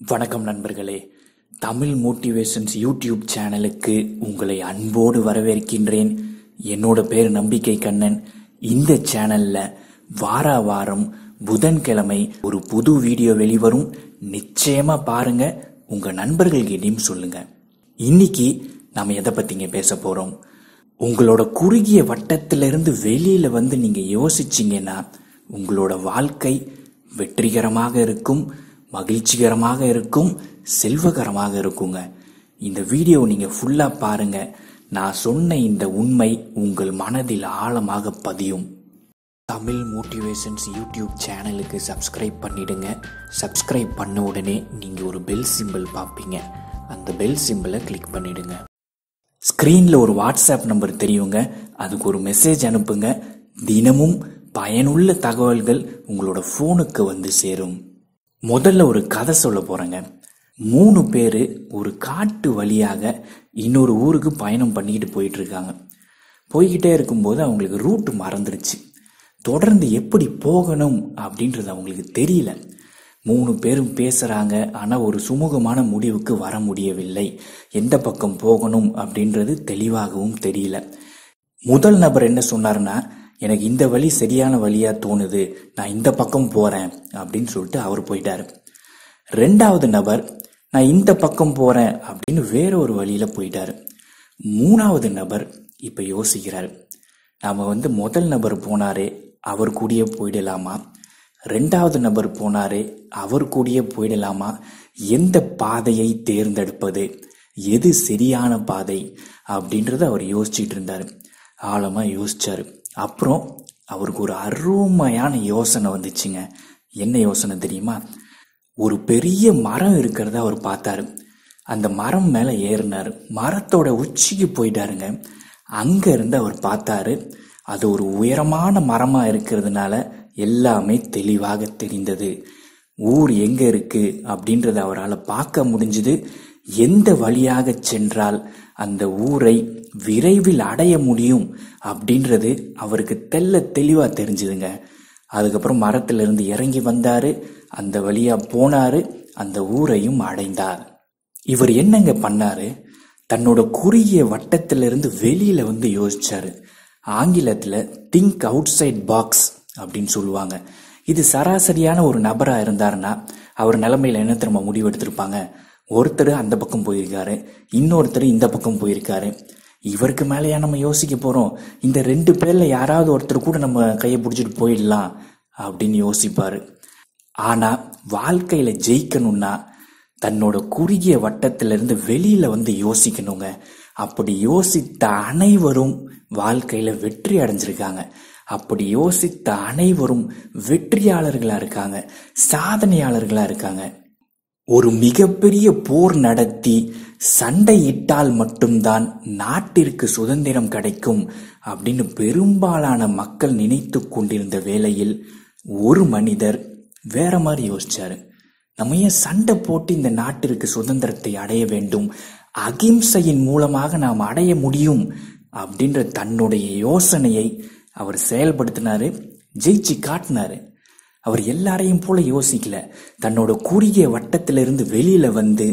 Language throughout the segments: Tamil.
வணக்கம் நண்பர்களே, தமிழ் மோட்டிவேஷன்ஸ் யூடியூப் சேனலுக்கு உங்களை அன்போடு வரவேற்கின்றேன். என்னோட பேர் நம்பிக்கை கண்ணன். இந்த சேனல்ல வார வாரம் புதன்கிழமை ஒரு புது வீடியோ வெளிவரும். நிச்சயமா பாருங்க, உங்க நண்பர்கள்கிட்டையும் சொல்லுங்க. இன்னைக்கு நாம எதை பத்திங்க பேச போறோம்? உங்களோட குறுகிய வட்டத்திலிருந்து வெளியில வந்து நீங்க யோசிச்சீங்கன்னா உங்களோட வாழ்க்கை வெற்றிகரமாக இருக்கும், மகிழ்ச்சிகரமாக இருக்கும், செல்வகரமாக இருக்குங்க. இந்த வீடியோ நீங்க ஃபுல்லா பாருங்க. நான் சொன்ன இந்த உண்மை உங்கள் மனதில் ஆழமாக பதியும். தமிழ் மோட்டிவேஷன்ஸ் யூடியூப் சேனலுக்கு சப்ஸ்கிரைப் பண்ணிடுங்க. சப்ஸ்கிரைப் பண்ண உடனே நீங்க ஒரு பெல் சிம்பிள் பார்ப்பீங்க. அந்த பெல் சிம்பிளை கிளிக் பண்ணிடுங்க. ஸ்கிரீன்ல ஒரு வாட்ஸ்அப் நம்பர் தெரியுங்க, அதுக்கு ஒரு மெசேஜ் அனுப்புங்க. தினமும் பயனுள்ள தகவல்கள் உங்களோட போனுக்கு வந்து சேரும். முதல்ல ஒரு கதை சொல்ல போறேங்க. 3 பேரு ஒரு காட்டு வழியாக இன்னொரு ஊருக்கு பயணம் பண்ணிட்டு போயிட்டு இருக்காங்க. போய்கிட்டே இருக்கும்போது அவங்களுக்கு ரூட் மறந்துருச்சு. தொடர்ந்து எப்படி போகணும் அப்படின்றது அவங்களுக்கு தெரியல. 3 பேரும் பேசுறாங்க, ஆனா ஒரு சுமூகமான முடிவுக்கு வர முடியவில்லை. எந்த பக்கம் போகணும் அப்படின்றது தெளிவாகவும் தெரியல. முதல் நபர் என்ன சொன்னார்னா, எனக்கு இந்த வழி சரியான வழியா தோணுது, நான் இந்த பக்கம் போறேன் அப்படின்னு சொல்லிட்டு அவர் போயிட்டாரு. 2வது நபர், நான் இந்த பக்கம் போறேன் அப்படின்னு வேற ஒரு வழியில போயிட்டாரு. 3வது நபர் இப்ப யோசிக்கிறாரு, நாம முதல் நபர் போனாரே அவர் கூடயே போயிடலாமா, 2வது நபர் போனாரே அவர் கூடயே போயிடலாமா, எந்த பாதையை தேர்ந்தெடுப்பது, எது சரியான பாதை அப்படின்றத அவர் யோசிச்சுட்டு இருந்தாரு. ஆழமா யோசிச்சாரு. அப்புறம் அவருக்கு ஒரு அருமையான யோசனை வந்துச்சுங்க. என்ன யோசனை தெரியுமா? ஒரு பெரிய மரம் இருக்கிறத அவர் பார்த்தாரு. அந்த மரம் மேல ஏறினாரு. மரத்தோட உச்சிக்கு போயிட்டாருங்க. அங்க இருந்து அவர் பார்த்தாரு, அது ஒரு உயரமான மரமா இருக்கிறதுனால எல்லாமே தெளிவாக தெரிந்தது. ஊர் எங்க இருக்கு அப்படின்றத அவரால் பார்க்க முடிஞ்சது. எந்த வழியாக சென்றால் அந்த ஊரை விரைவில் அடைய முடியும் அப்படின்றது அவருக்கு தெளிவா தெரிஞ்சுதுங்க. அதுக்கப்புறம் மரத்துல இருந்து இறங்கி வந்தாரு, அந்த வழியா போனாரு, அந்த ஊரையும் அடைந்தார். இவர் என்னங்க பண்ணாரு? தன்னோட குறுகிய வட்டத்திலிருந்து வெளியில யோசிச்சாரு. ஆங்கிலத்துல திங்க் அவுட் சைட் பாக்ஸ் அப்படின்னு சொல்லுவாங்க. இது சராசரியான ஒரு நபரா இருந்தாருன்னா அவர் நிலைமையில என்ன திரும்ப முடிவு எடுத்திருப்பாங்க? ஒருத்தர் அந்த பக்கம் போயிருக்காரு, இன்னொருத்தர் இந்த பக்கம் போயிருக்காரு. இவருக்கு மேலேயா நம்ம யோசிக்க போறோம்? இந்த 2 பேர்ல யாராவது ஒருத்தர் கூட நம்ம கையை பிடிச்சிட்டு போயிடலாம் அப்படின்னு யோசிப்பாரு. ஆனா வாழ்க்கையில ஜெயிக்கணும்னா தன்னோட குறுகிய வட்டத்திலிருந்து வெளியில யோசிக்கணுங்க. அப்படி யோசித்த அனைவரும் வாழ்க்கையில வெற்றி அடைஞ்சிருக்காங்க. அப்படி யோசித்த அனைவரும் வெற்றியாளர்களா இருக்காங்க, சாதனையாளர்களா இருக்காங்க. ஒரு மிகப்பெரிய போர் நடத்தி சண்டையிட்டால் மட்டும்தான் நாட்டிற்கு சுதந்திரம் கிடைக்கும் அப்படின்னு பெரும்பாலான மக்கள் நினைத்து கொண்டிருந்த வேளையில் ஒரு மனிதர் வேற மாதிரி யோசிச்சாரு. நம்ம ஏன் சண்டை போட்டு இந்த நாட்டிற்கு சுதந்திரத்தை அடைய வேண்டும், அகிம்சையின் மூலமாக நாம் அடைய முடியும் அப்படின்ற தன்னுடைய யோசனையை அவர் செயல்படுத்தினாரு, ஜெயிச்சு காட்டினாரு. அவர் எல்லாரையும் போல யோசிக்கல. தன்னோட குறுகிய வட்டத்திலிருந்து வெளியில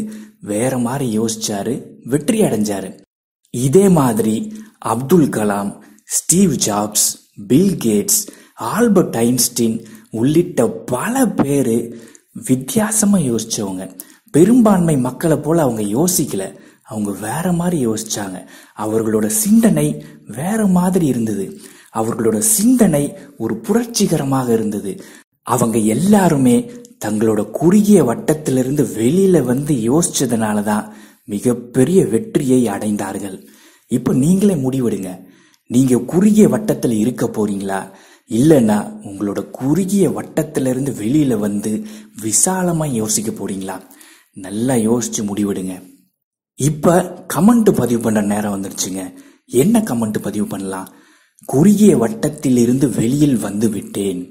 வேற மாதிரி யோசிச்சாரு, வெற்றி அடைஞ்சாரு. இதே மாதிரி Abdul Kalam, Steve Jobs, Bill Gates, Albert Einstein உள்ளிட்ட பல பேரு வித்தியாசமா யோசிச்சவங்க. பெரும்பான்மை மக்களை போல அவங்க யோசிக்கல. அவங்க வேற மாதிரி யோசிச்சாங்க. அவர்களோட சிந்தனை வேற மாதிரி இருந்தது. அவர்களோட சிந்தனை ஒரு புரட்சிகரமாக இருந்தது. அவங்க எல்லாருமே தங்களோட குறுகிய வட்டத்திலிருந்து வெளியில யோசிச்சதுனாலதான் மிகப்பெரிய வெற்றியை அடைந்தார்கள். இப்ப நீங்களே முடிவெடுங்க. நீங்க குறுகிய வட்டத்துல இருக்க போறீங்களா, இல்லைன்னா உங்களோட குறுகிய வட்டத்திலிருந்து வெளியில விசாலமா யோசிக்க போறீங்களா? நல்லா யோசிச்சு முடிவெடுங்க. இப்ப கமெண்ட் பதிவு பண்ற நேரம் வந்துருச்சுங்க. என்ன கமெண்ட் பதிவு பண்ணலாம்? குறுகிய வட்டத்தில் இருந்து வெளியில் விட்டேன்,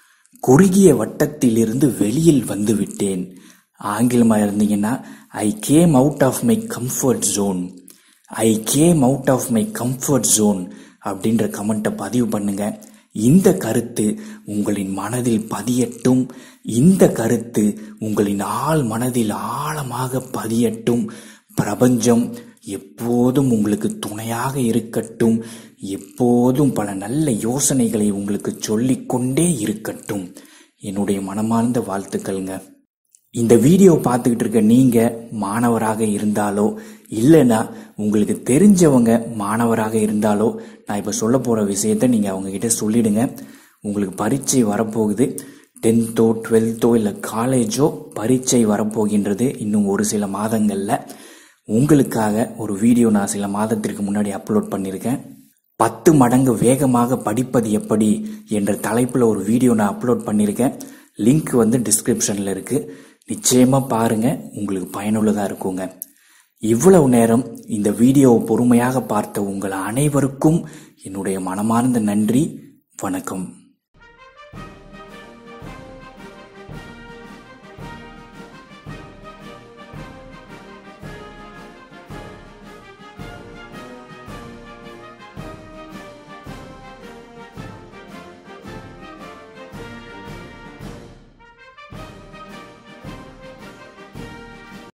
குறுகிய வட்டத்திலிருந்து வெளியில் விட்டேன். ஆங்கிலமா இருந்தீங்கன்னா I came out of my comfort zone, I came out of my comfort zone அப்படின்ற கமெண்ட்டை பதிவு பண்ணுங்க. இந்த கருத்து உங்களின் மனதில் பதியட்டும். இந்த கருத்து உங்களின் ஆழ் மனதில் ஆழமாக பதியட்டும். பிரபஞ்சம் எப்போதும் உங்களுக்கு துணையாக இருக்கட்டும். எப்போதும் பல நல்ல யோசனைகளை உங்களுக்கு சொல்லிக்கொண்டே இருக்கட்டும். என்னுடைய மனமார்ந்த வாழ்த்துக்கள்ங்க. இந்த வீடியோ பார்த்துக்கிட்டு இருக்க நீங்க மாணவராக இருந்தாலோ இல்லைன்னா உங்களுக்கு தெரிஞ்சவங்க மாணவராக இருந்தாலோ நான் இப்போ சொல்ல போற விஷயத்த நீங்க அவங்க கிட்ட சொல்லிடுங்க. உங்களுக்கு பரீட்சை வரப்போகுது. 10th 12th இல்லை காலேஜோ பரீட்சை வரப்போகின்றது இன்னும் ஒரு சில மாதங்கள்ல. உங்களுக்காக ஒரு வீடியோ நான் சில மாதத்திற்கு முன்னாடி அப்லோட் பண்ணியிருக்கேன். 10 மடங்கு வேகமாக படிப்பது எப்படி என்ற தலைப்புல ஒரு வீடியோ நான் அப்லோட் பண்ணியிருக்கேன். லிங்க் டிஸ்கிரிப்ஷன்ல இருக்கு. நிச்சயமா பாருங்க, உங்களுக்கு பயனுள்ளதா இருக்குங்க. இவ்வளவு நேரம் இந்த வீடியோவை பொறுமையாக பார்த்த உங்கள் அனைவருக்கும் என்னுடைய மனமார்ந்த நன்றி. வணக்கம்.